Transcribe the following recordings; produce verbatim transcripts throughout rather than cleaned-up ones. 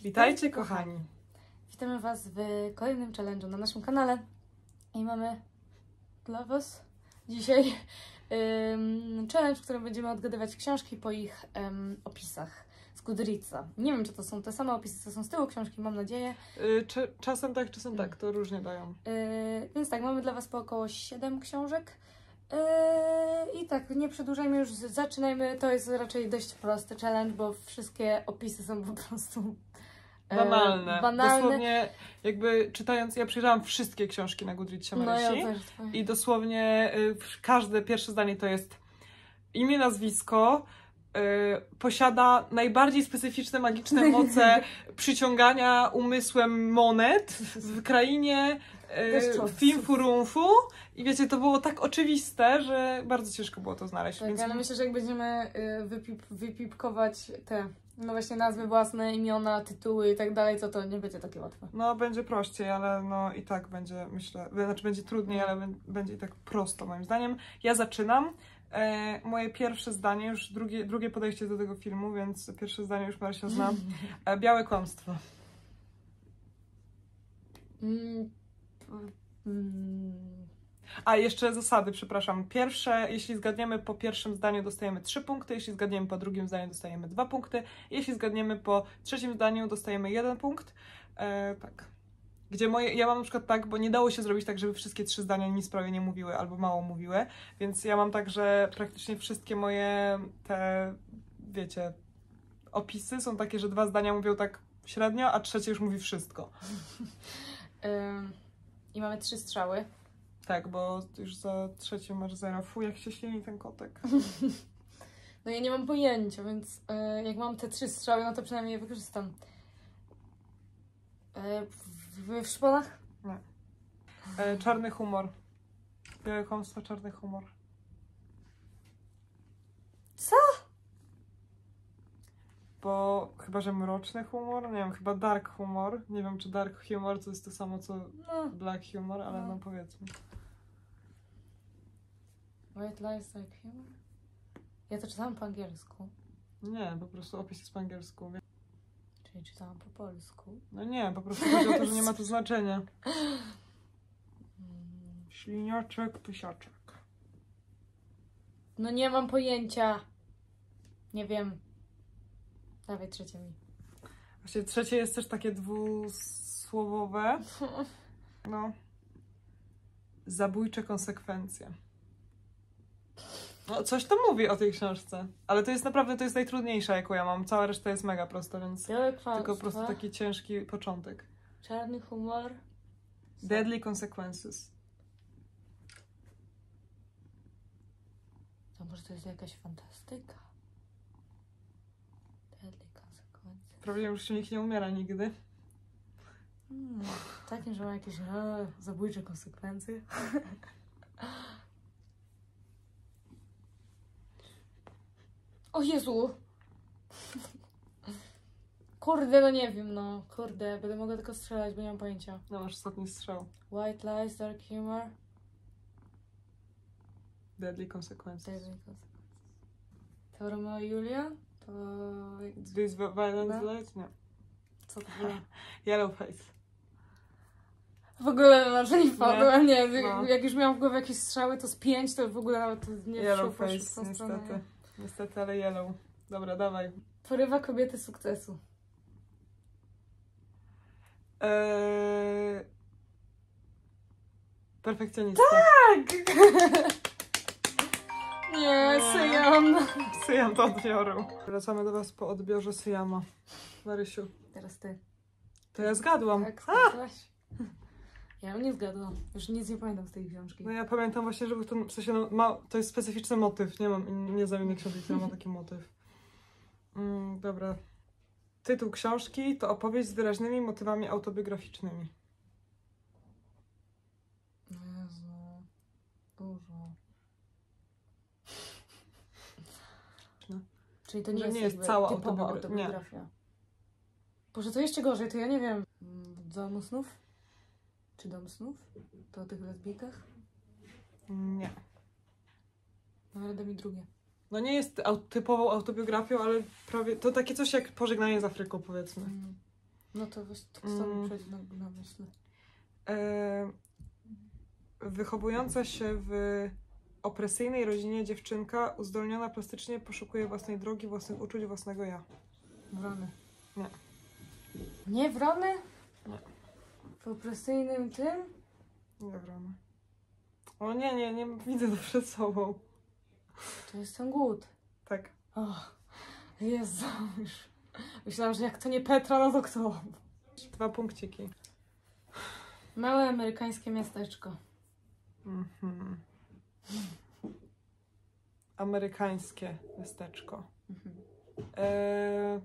Witajcie kochani! Witamy Was w kolejnym challenge'u na naszym kanale i mamy dla Was dzisiaj um, challenge, w którym będziemy odgadywać książki po ich um, opisach z Goodreadsa. Nie wiem, czy to są te same opisy, co są z tyłu książki, mam nadzieję. Yy, czy, czasem tak, czasem tak, to różnie dają. Yy, więc tak, mamy dla Was po około siedem książek. Yy, I tak, nie przedłużajmy, już zaczynajmy. To jest raczej dość prosty challenge, bo wszystkie opisy są po prostu Banalne. banalne. Dosłownie jakby czytając, ja przejrzałam wszystkie książki na Goodreadsie Marysi. No ja też. I dosłownie y, każde pierwsze zdanie to jest imię, nazwisko, y, posiada najbardziej specyficzne magiczne moce przyciągania umysłem monet w krainie y, Finfurunfu. I wiecie, to było tak oczywiste, że bardzo ciężko było to znaleźć. Tak, więc... ale myślę, że jak będziemy y, wypip, wypipkować te no właśnie nazwy własne, imiona, tytuły i tak dalej, to to nie będzie takie łatwe. No, będzie prościej, ale no i tak będzie, myślę, znaczy będzie trudniej, ale będzie i tak prosto moim zdaniem. Ja zaczynam. E, moje pierwsze zdanie, już drugie, drugie podejście do tego filmu, więc pierwsze zdanie już Marysia znam. E, białe kłamstwo. Mm, mm. A, jeszcze zasady, przepraszam. Pierwsze, jeśli zgadniemy po pierwszym zdaniu, dostajemy trzy punkty, jeśli zgadniemy po drugim zdaniu, dostajemy dwa punkty, jeśli zgadniemy po trzecim zdaniu, dostajemy jeden punkt. E, tak. Gdzie moje, ja mam na przykład tak, bo nie dało się zrobić tak, żeby wszystkie trzy zdania nic prawie nie mówiły albo mało mówiły, więc ja mam tak, że praktycznie wszystkie moje te, wiecie, opisy są takie, że dwa zdania mówią tak średnio, a trzecie już mówi wszystko. Ym, I mamy trzy strzały. Tak, bo już za trzecim masz zero. Fuj, jak się ślini ten kotek. No ja nie mam pojęcia, więc y, jak mam te trzy strzały, no to przynajmniej je wykorzystam. Y, w, w szponach? Nie. E, czarny humor. Białe kłamstwo, czarny humor. Co? Bo chyba, że mroczny humor? Nie wiem, chyba dark humor. Nie wiem, czy dark humor to jest to samo, co No. black humor, ale no, No. powiedzmy. White lies like humor? Ja to czytałam po angielsku. Nie, po prostu opis jest po angielsku. Czyli czytałam po polsku. No nie, po prostu chodzi o to, że nie ma to znaczenia. Śliniaczek, pysiaczek. No nie mam pojęcia. Nie wiem. Dawaj trzecie mi. Właśnie trzecie jest też takie dwusłowowe. No. Zabójcze konsekwencje. No, coś to mówi o tej książce. Ale to jest naprawdę, to jest najtrudniejsza, jaką ja mam. Cała reszta jest mega prosta, więc Białe kłamstwo. tylko po prostu taki ciężki początek. Czarny humor. Deadly Consequences. To może to jest jakaś fantastyka? Deadly consequences. Problem, że nikt nie umiera nigdy. Hmm, takim, że ma jakieś e, zabójcze konsekwencje. O Jezu! Kurde, no nie wiem, no. Kurde, będę mogła tylko strzelać, bo nie mam pojęcia. No, masz ostatni strzał. White lies, dark humor. Deadly Consequences. Deadly consequences. To Romeo i Julia? To... This Violence No. Light? Nie. Co to było? Yellowface. W ogóle na to nie wpadłem, nie. nie. No. Jak już miałam w głowie jakieś strzały, to z pięć, to w ogóle nawet nie Yellowface, w tą stronę. niestety. Niestety, ale yellow. Dobra, dawaj. Porywa kobiety sukcesu. Eee... Perfekcjonista. Tak! Nie, Syjam. Syjam do odbioru. Wracamy do was po odbiorze Syjama. Marysiu. Teraz ty. To ja zgadłam. Tak, zgadłaś? Ja bym nie zgadłam. Już nic nie pamiętam z tej książki. No ja pamiętam właśnie, że był to, w sensie, no, ma, to jest specyficzny motyw. Nie mam, nie znam innej książki, która ma taki motyw. Mm, dobra. Tytuł książki to opowieść z wyraźnymi motywami autobiograficznymi. Jezu. Dużo. No. Czyli to nie Że jest, nie jest jakby cała typowa autobiogra- autobiografia. Boże, to jeszcze gorzej, to ja nie wiem. Mm, Domu snów? Czy Dom snów? To o tych lesbijkach? Nie. No ale daj mi drugie. No nie jest aut typową autobiografią, ale prawie to takie coś jak Pożegnanie z Afryką, powiedzmy. Mm. No to właśnie to co mi przychodzi na, na myśl. E, wychowująca się w opresyjnej rodzinie dziewczynka uzdolniona plastycznie poszukuje własnej drogi, własnych uczuć, własnego ja. Wrony. Nie. Nie wrony? Nie. W opresyjnym tym? Nie wrony. O nie, nie, nie widzę to przed sobą. To jest ten głód. Tak. O, Jezu. Myślałam, że jak to nie Petra, no to kto? Dwa punkciki. Małe amerykańskie miasteczko. Mhm. Amerykańskie miasteczko. Mhm. E...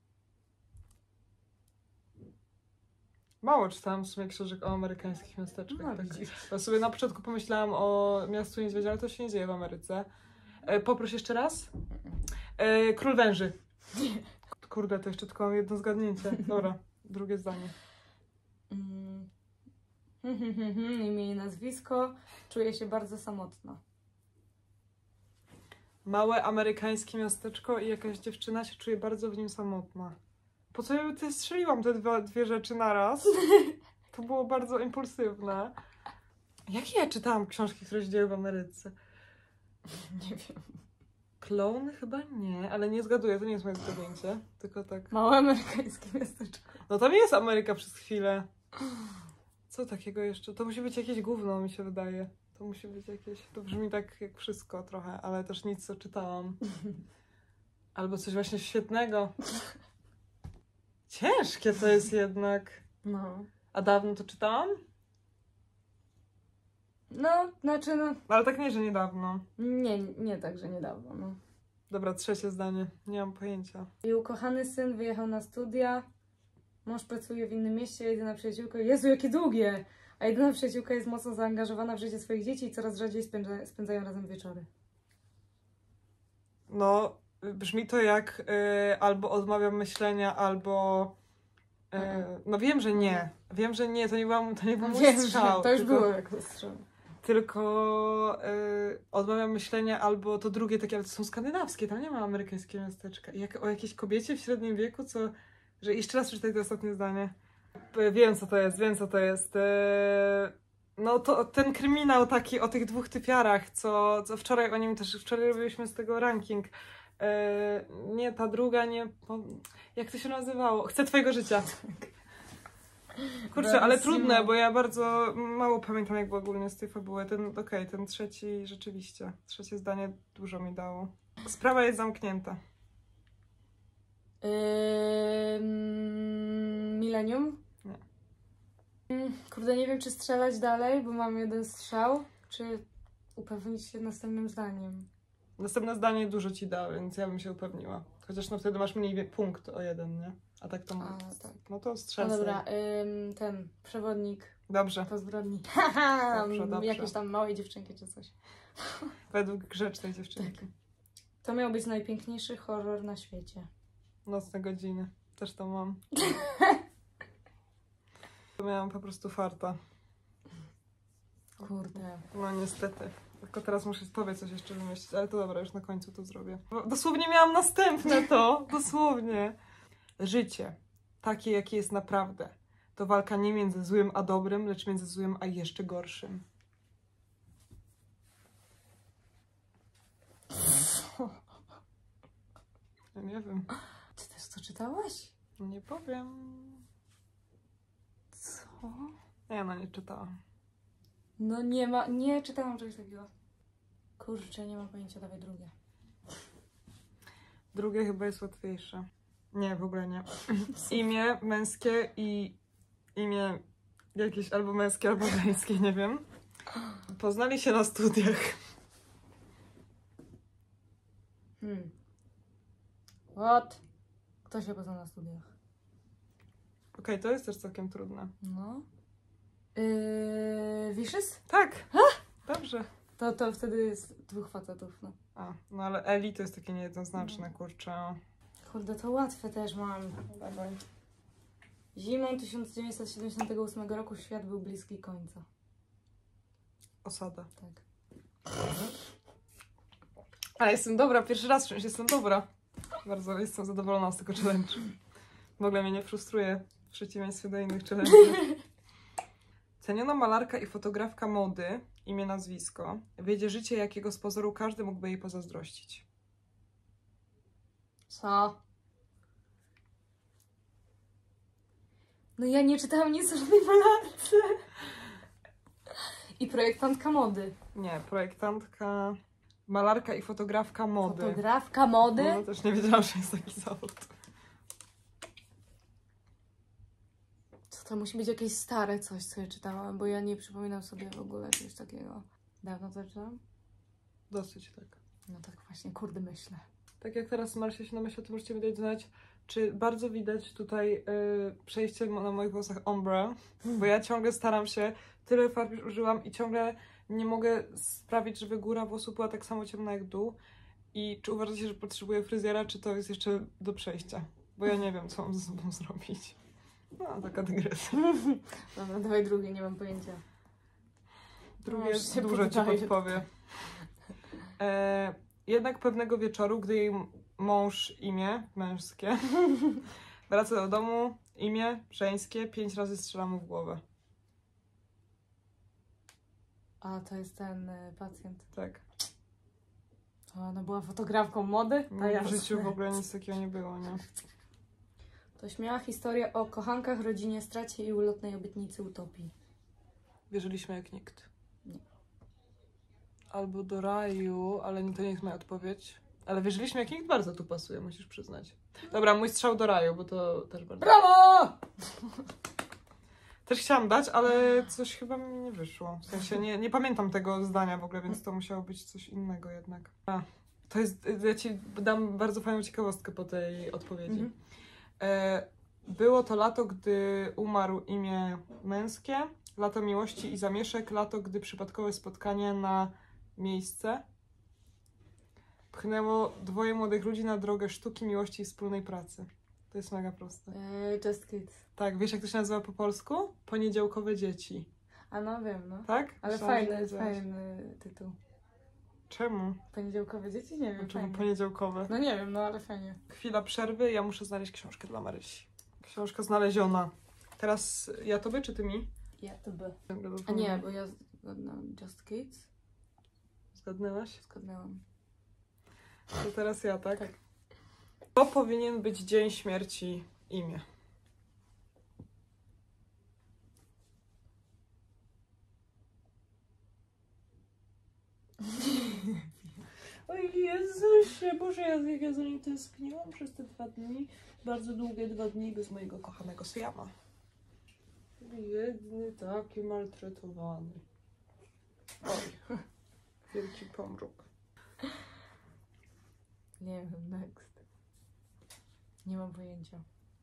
Mało czytałam w sumie książek o amerykańskich miasteczkach. No, tak. widzisz. Ja sobie na początku pomyślałam o Miastu Niedźwiedzia, ale to się nie dzieje w Ameryce. E, poproś jeszcze raz. E, Król Węży. Kurde, to jeszcze tylko mam jedno zgadnięcie. Dobra, drugie zdanie. Mm. Imię i nazwisko. Czuję się bardzo samotna. Małe amerykańskie miasteczko i jakaś dziewczyna się czuje bardzo w nim samotna. Po co ja ty strzeliłam te dwa, dwie rzeczy naraz? To było bardzo impulsywne. Jakie ja czytałam książki, które się dzieją w Ameryce? Nie wiem. Clone? Chyba nie, ale nie zgaduję, to nie jest moje zgadnięcie. Tylko tak. Małe amerykańskie miasteczko. No tam jest Ameryka przez chwilę. Co takiego jeszcze? To musi być jakieś gówno, mi się wydaje. To musi być jakieś... To brzmi tak jak wszystko trochę, ale też nic, co czytałam. Albo coś właśnie świetnego. Ciężkie to jest jednak. No. A dawno to czytałam? No, znaczy no... Ale tak nie, że niedawno. Nie, nie tak, że niedawno, no. Dobra, trzecie zdanie. Nie mam pojęcia. I ukochany syn wyjechał na studia. Mąż pracuje w innym mieście, a jedyna przyjaciółka... Jezu, jakie długie! A jedyna przyjaciółka jest mocno zaangażowana w życie swoich dzieci i coraz rzadziej spędza, spędzają razem wieczory. No, brzmi to jak y, albo odmawiam myślenia, albo... Y, Mhm. no wiem, że nie. Wiem, że nie, to nie był, to nie był mój Wiem, strzał. że to już tylko, było jak to strzał. Tylko y, odmawiam myślenia, albo to drugie takie, ale to są skandynawskie, tam nie ma amerykańskiego miasteczka. I jak, o jakiejś kobiecie w średnim wieku, co... Że jeszcze raz przeczytaj to ostatnie zdanie. Y, wiem, co to jest, wiem, co to jest. Y, no to ten kryminał taki o tych dwóch typiarach, co, co wczoraj o nim też, wczoraj robiliśmy z tego ranking. E, nie, ta druga, nie... Po, jak to się nazywało? Chcę twojego życia. Kurczę, ale trudne, bo ja bardzo mało pamiętam jakby ogólnie z tej fabuły. Ten, okej, okay, ten trzeci rzeczywiście. Trzecie zdanie dużo mi dało. Sprawa jest zamknięta. Yy, Millennium? Nie. Kurde, nie wiem, czy strzelać dalej, bo mam jeden strzał, czy upewnić się następnym zdaniem. Następne zdanie dużo ci da, więc ja bym się upewniła. Chociaż no wtedy masz mniej punkt o jeden, nie? A tak to... A, tak. No to strzel. No dobra, ym, ten przewodnik Dobrze. po zbrodni. Haha, Dobrze, dobrze. Jakiejś tam małej dziewczynki czy coś. Według grzecznej dziewczynki. To miał być najpiękniejszy horror na świecie. Nocne godziny. Też to mam. Miałam po prostu farta. Kurde. No niestety. Tylko teraz muszę sobie coś jeszcze wymyślić, ale to dobra, już na końcu to zrobię. Dosłownie miałam następne to. Dosłownie. Życie, takie jakie jest naprawdę, to walka nie między złym a dobrym, lecz między złym a jeszcze gorszym. Ja nie wiem. Ty też to czytałaś? Nie powiem. Co? Ja no nie czytałam. No nie ma, nie czytałam czegoś takiego. Kurczę, nie mam pojęcia, dawaj drugie. Drugie chyba jest łatwiejsze. Nie, w ogóle nie. Imię męskie i imię jakieś albo męskie, albo żeńskie, nie wiem. Poznali się na studiach. Hmm. What? Kto się poznał na studiach? Okej, okay, to jest też całkiem trudne. No. Yy, Wishes? Tak! Dobrze. To, to wtedy jest dwóch facetów, no. A, no ale Eli to jest takie niejednoznaczne, kurczę. Kurde, to łatwe też mam. Dawaj. Zimą tysiąc dziewięćset siedemdziesiątego ósmego roku świat był bliski końca. Osada. Tak. A jestem dobra, pierwszy raz w czymś jestem dobra. Bardzo jestem zadowolona z tego challenge'u. W ogóle mnie nie frustruje W przeciwieństwie do innych challenge'ów. Ceniona malarka i fotografka mody, imię, nazwisko, wiedzie życie, jakiego z pozoru każdy mógłby jej pozazdrościć. Co? No ja nie czytałam nic o żadnej malarce. I projektantka mody. Nie, projektantka, malarka i fotografka mody. Fotografka mody? No, też nie wiedziałam, że jest taki zawód. Co to musi być jakieś stare coś, co ja czytałam, bo ja nie przypominam sobie w ogóle czegoś takiego. Dawno to czytałam? Dosyć tak. No tak właśnie, kurde, myślę. Tak jak teraz Marsia się namyśla, to możecie mi dać znać, czy bardzo widać tutaj y, przejście na moich włosach ombre, bo ja ciągle staram się, tyle farb już użyłam i ciągle nie mogę sprawić, żeby góra włosu była tak samo ciemna jak dół. I czy uważacie, że potrzebuję fryzjera, czy to jest jeszcze do przejścia? Bo ja nie wiem, co mam ze sobą zrobić. No, taka dygresja. Dobra, dawaj drugie, nie mam pojęcia. Drugie No, się dużo ci poddaję. podpowie. E, jednak pewnego wieczoru, gdy jej mąż, imię męskie, wraca do domu, imię żeńskie, pięć razy strzela mu w głowę. A, to jest ten y, pacjent. Tak. To ona była fotografką mody? No, To w jasne. życiu w ogóle nic takiego nie było, nie? To śmiała historia o kochankach, rodzinie, stracie i ulotnej obietnicy utopii. Wierzyliśmy jak nikt. Nie. Albo do raju, ale to nie jest moja odpowiedź. Ale wierzyliśmy jak nikt bardzo tu pasuje, musisz przyznać. Dobra, mój strzał do raju, bo to też bardzo... Brawo! Też chciałam dać, ale coś chyba mi nie wyszło. W sensie nie, nie pamiętam tego zdania w ogóle, więc to musiało być coś innego jednak. A, to jest, ja ci dam bardzo fajną ciekawostkę po tej odpowiedzi. Mhm. E, było to lato, gdy umarł imię męskie, lato miłości i zamieszek, lato, gdy przypadkowe spotkanie na miejsce pchnęło dwoje młodych ludzi na drogę sztuki, miłości i wspólnej pracy. To jest mega proste. Eee, Just Kids. Tak, wiesz jak to się nazywa po polsku? Poniedziałkowe dzieci. A no wiem, no. Tak? Ale Myślałam, że fajny, nie wiedziałaś. fajny tytuł. Czemu? Poniedziałkowe dzieci? Nie wiem, Czemu fajny. poniedziałkowe? No nie wiem, no ale fajnie. Chwila przerwy, ja muszę znaleźć książkę dla Marysi. Książka znaleziona. Teraz ja tobie, czy ty mi? Ja to by. A nie, bo ja zgadnęłam Just Kids. Zgadnęłaś? Zgadnęłam. To teraz ja, tak? Tak. To powinien być dzień śmierci imię. Oj Jezusie, Boże, ja, ja za nim tęskniłam przez te dwa dni. Bardzo długie dwa dni bez mojego kochanego Syama. Biedny, taki maltretowany. Oj, wielki pomruk. Nie wiem, next. Nie mam pojęcia.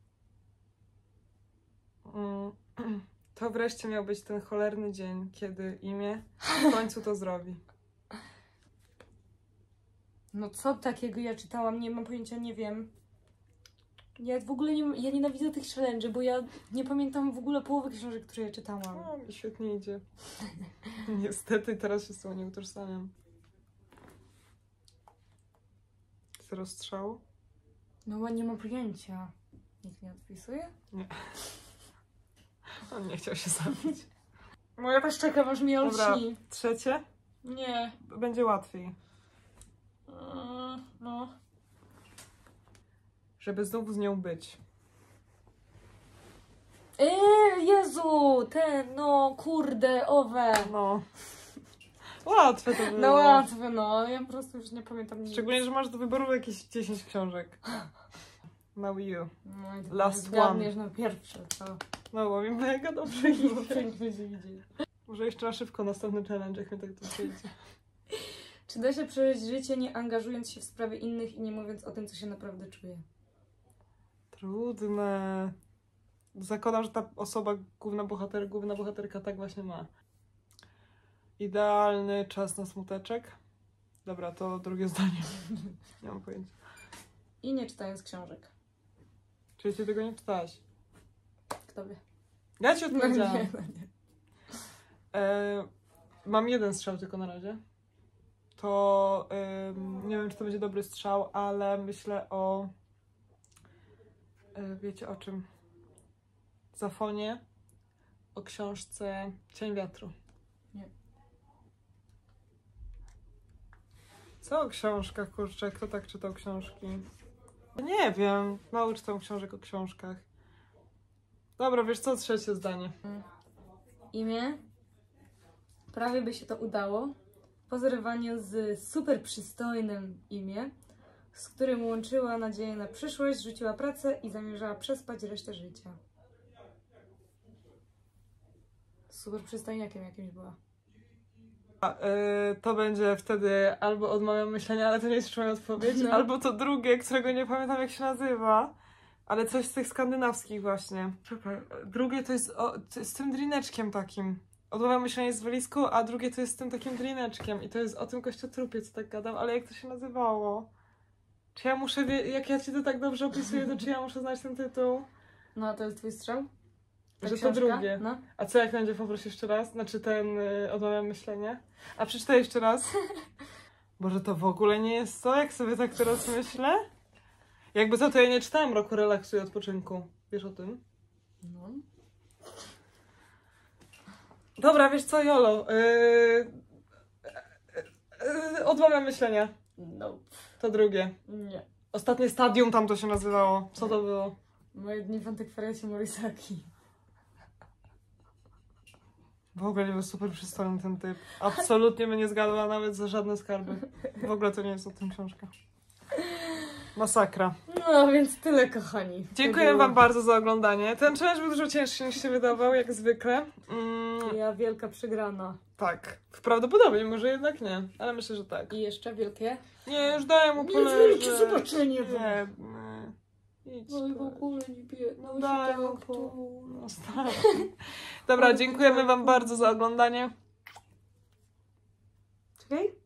Mm, to wreszcie miał być ten cholerny dzień, kiedy imię w końcu to zrobi. No co takiego ja czytałam? Nie mam pojęcia, nie wiem. Ja w ogóle nie, ja nienawidzę tych challenge'y, bo ja nie pamiętam w ogóle połowy książek, które ja czytałam. No, mi świetnie idzie. Niestety teraz się z tą nie utożsamiam. Zero strzału? No bo nie mam pojęcia. Nikt nie odpisuje? Nie. On nie chciał się zabić. No ja też czekam, aż mi Dobra, olśni. trzecie? Nie. Będzie łatwiej. Eee, no. Żeby znowu z nią być. Eee, Jezu! Ten, no, kurde, owe. No. Łatwe to było. No łatwe, no. Ja po prostu już nie pamiętam nic. Szczególnie, że masz do wyboru jakieś dziesięć książek. Now you. No i to Last zgadniesz na pierwsze, co? No bo mi mega dobrze idzie. Pięknie się widzi. Może jeszcze na szybko następny challenge, jak mi tak to przyjdzie. Czy da się przeżyć życie, nie angażując się w sprawy innych i nie mówiąc o tym, co się naprawdę czuje? Trudne. Zakładam, że ta osoba, główna bohater, główna bohaterka tak właśnie ma. Idealny czas na smuteczek. Dobra, to drugie zdanie. Nie mam pojęcia. I nie czytając książek. Czyli ty tego nie czytałaś? Kto wie? Ja ci No odpowiedziałam. nie, no nie. E, mam jeden strzał tylko na razie. To ym, nie wiem, czy to będzie dobry strzał, ale myślę o... E, wiecie o czym? Zafonie o książce Cień wiatru. Nie. Co o książkach, kurczę? Kto tak czytał książki? Nie wiem. Mało czytam książek o książkach. Dobra, wiesz co? Trzecie zdanie. Imię. Prawie by się to udało. Po zerwaniu z super przystojnym imię, z którym łączyła nadzieję na przyszłość, rzuciła pracę i zamierzała przespać resztę życia. Super przystojniakiem jakimś była. A, y, to będzie wtedy albo odmawiam myślenia, ale to nie jest jeszcze moja odpowiedź, No. albo to drugie, którego nie pamiętam jak się nazywa, ale coś z tych skandynawskich właśnie. Czekaj, drugie to jest o, to z tym drineczkiem takim. Odmawiam myślenia jest w walizku, a drugie to jest z tym takim drineczkiem i to jest o tym kościotrupie, co tak gadam, ale jak to się nazywało? Czy ja muszę, wie- jak ja ci to tak dobrze opisuję, to czy ja muszę znać ten tytuł? No, to jest twój strzał? Ta Że to książka? drugie. No. A co jak będzie poproś jeszcze raz? Znaczy ten y, odmawiam myślenie? A przeczytaj jeszcze raz. Boże, to w ogóle nie jest to, jak sobie tak teraz myślę? Jakby to, to ja nie czytałam Roku relaksu i odpoczynku. Wiesz o tym? No. Dobra, wiesz co, Jolo? Yy... Yy, odmawiam myślenia. No. To drugie. Nie. Ostatnie stadium tam to się nazywało. Co to było? Moje dni w antykwariacie Morisaki. W ogóle nie był super przystojny ten typ. Absolutnie mnie nie zgadła nawet za żadne skarby. W ogóle to nie jest o tym książka. Masakra. No, więc tyle, kochani. Dziękuję wam bardzo za oglądanie. Ten challenge był dużo cięższy niż się wydawał, jak zwykle. Mm, Ja wielka przegrana. tak. Prawdopodobnie, może jednak nie. Ale myślę, że tak. I jeszcze wielkie? Nie, już daję mu Nie, poleżeć. wielkie zobaczenie. Nie, nie. Idź. No i w ogóle nie bie... No Daj się mu tak po... tu. No, stary. Dobra, dziękujemy wam bardzo za oglądanie. Czekaj.